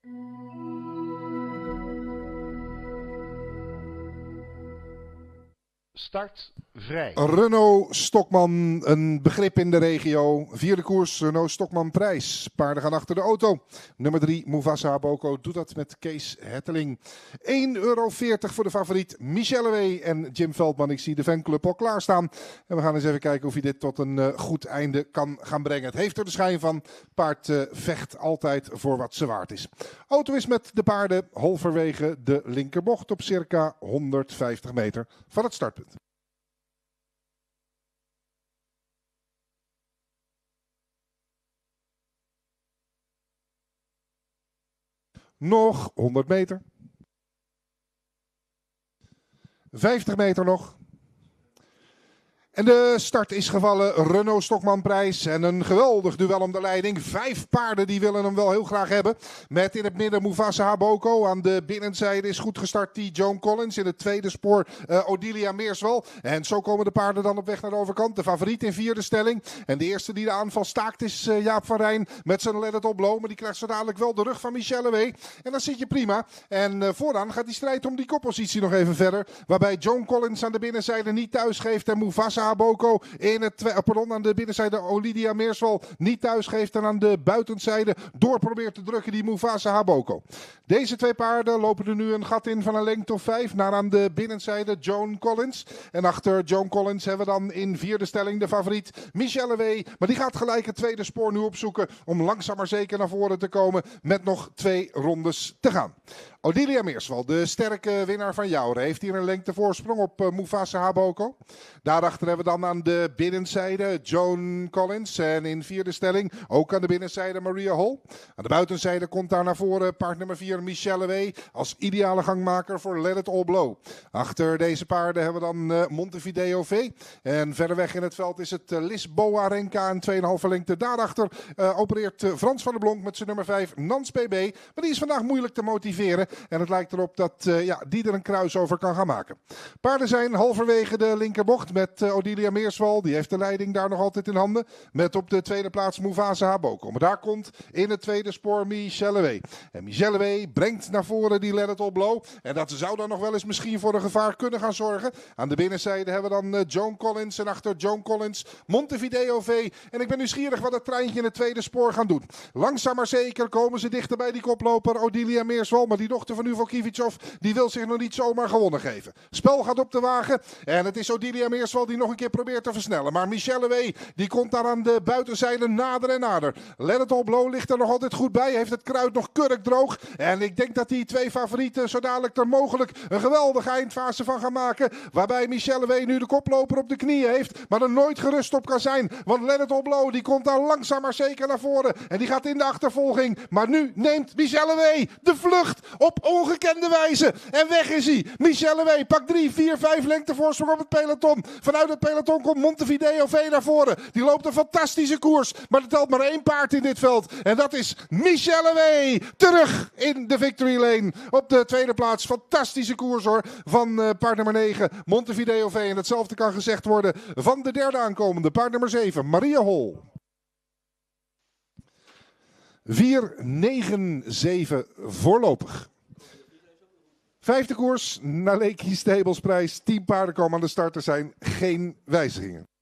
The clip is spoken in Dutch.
Start vrij. Renault Stokman, een begrip in de regio. Vierde koers, Renault Stokman prijs. Paarden gaan achter de auto. Nummer 3, Mufasa Haboko, doet dat met Kees Hetteling. €1,40 voor de favoriet Michelle Way en Jim Veldman. Ik zie de fanclub al klaarstaan. En we gaan eens even kijken of hij dit tot een goed einde kan gaan brengen. Het heeft er de schijn van. Paard vecht altijd voor wat ze waard is. Auto is met de paarden halverwege de linkerbocht op circa 150 meter van het startpunt. Nog 100 meter. 50 meter nog. En de start is gevallen. Renault Stokman prijs. En een geweldig duel om de leiding. 5 paarden die willen hem wel heel graag hebben. Met in het midden Mufasa Haboko. Aan de binnenzijde is goed gestart die Joan Collins. In het tweede spoor Odilia Meerswal. En zo komen de paarden dan op weg naar de overkant. De favoriet in vierde stelling. En de eerste die de aanval staakt is Jaap van Rijn. Met zijn Let It All Blow. Maar die krijgt zo dadelijk wel de rug van Michelle Way. En dan zit je prima. En vooraan gaat die strijd om die koppositie nog even verder. Waarbij Joan Collins aan de binnenzijde niet thuis geeft. En Mufasa Haboko aan de binnenzijde Odilia Meerswal niet thuis geeft. En aan de buitenzijde door probeert te drukken die Mufasa Haboko. Deze twee paarden lopen er nu een gat in van een lengte of 5 naar aan de binnenzijde Joan Collins. En achter Joan Collins hebben we dan in vierde stelling de favoriet Michelle Way. Maar die gaat gelijk het tweede spoor nu opzoeken om langzaam maar zeker naar voren te komen met nog 2 rondes te gaan. Odilia Meerswal, de sterke winnaar van Jouren, heeft hier een lengte voorsprong op Mufasa Haboko. Daarachter hebben we dan aan de binnenzijde Joan Collins. En in vierde stelling ook aan de binnenzijde Maria Hall. Aan de buitenzijde komt daar naar voren paard nummer 4 Michelle Way als ideale gangmaker voor Let It All Blow. Achter deze paarden hebben we dan Montevideo V. En verder weg in het veld is het Lisboa Renka en 2,5 lengte. Daarachter opereert Frans van der Blonk met zijn nummer 5 Nans PB. Maar die is vandaag moeilijk te motiveren. En het lijkt erop dat die er een kruis over kan gaan maken. Paarden zijn halverwege de linkerbocht met Odilia Meerswal. Die heeft de leiding daar nog altijd in handen. Met op de tweede plaats Mufasa Haboko. Maar daar komt in het tweede spoor Michelle Way. En Michelle Way brengt naar voren die Let It All Blow. En dat zou dan nog wel eens misschien voor een gevaar kunnen gaan zorgen. Aan de binnenzijde hebben we dan Joan Collins. En achter Joan Collins Montevideo V. En ik ben nieuwsgierig wat het treintje in het tweede spoor gaan doen. Langzaam maar zeker komen ze dichter bij die koploper Odilia Meerswal. Maar die dochter van Uvo Kivicov, die wil zich nog niet zomaar gewonnen geven. Spel gaat op de wagen. En het is Odilia Meerswal die nog een keer probeert te versnellen. Maar Michelle Way, die komt daar aan de buitenzijde nader en nader. Let It All Blow ligt er nog altijd goed bij. Heeft het kruid nog kurkdroog. En ik denk dat die 2 favorieten zo dadelijk er mogelijk een geweldige eindfase van gaan maken. Waarbij Michelle Way nu de koploper op de knieën heeft. Maar er nooit gerust op kan zijn. Want Let It All Blow, die komt daar langzaam maar zeker naar voren. En die gaat in de achtervolging. Maar nu neemt Michelle Way de vlucht op ongekende wijze. En weg is hij. Michelle Way pakt 3, 4, 5 lengte voorsprong op het peloton. Vanuit het peloton komt Montevideo V naar voren. Die loopt een fantastische koers. Maar er telt maar 1 paard in dit veld. En dat is Michelle Way. Terug in de victory lane. Op de tweede plaats. Fantastische koers hoor. Van paard nummer 9 Montevideo V. En hetzelfde kan gezegd worden van de derde aankomende. Paard nummer 7 Maria Hall. 4-9-7 voorlopig. Vijfde koers, Naleki Stables prijs. 10 paarden komen aan de start. Er zijn geen wijzigingen.